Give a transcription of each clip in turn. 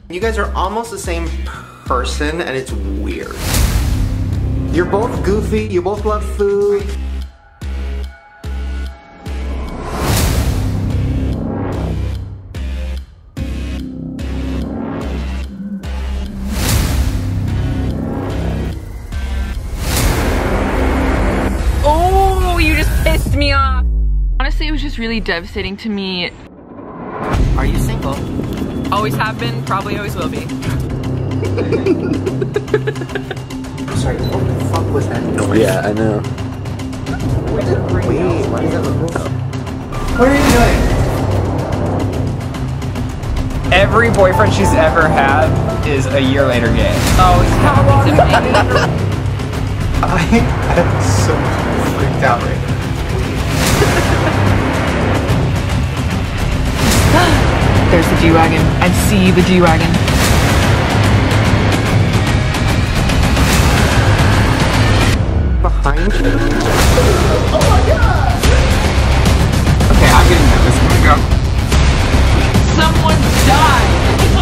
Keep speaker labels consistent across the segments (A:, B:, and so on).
A: You guys are almost the same person, and it's weird. You're both goofy, you both love food.
B: Oh, you just pissed me off. Honestly, it was just really devastating to me.
A: Are you single?
B: Always have been, probably always will be.
A: Sorry, what the fuck was that noise?
C: Yeah, I know.
A: Wait, why does that look cool? What are you doing?
D: Every boyfriend she's ever had is a year later gay.
B: Oh, stop. It's amazing.
A: I am so freaked out right now.
B: There's the G-Wagon. I see the G-Wagon.
A: Behind you?
D: Oh my god! Okay, I'm getting nervous. Here we go.
B: Someone died!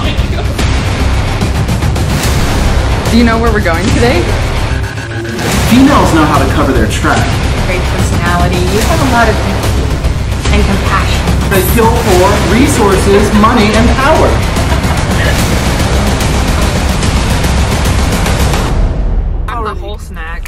B: Do you know where we're going today?
E: Females know how to cover their track.
F: Great personality. You have a lot of empathy and compassion.
E: They kill for resources, money, and power.
B: I'm the whole snack.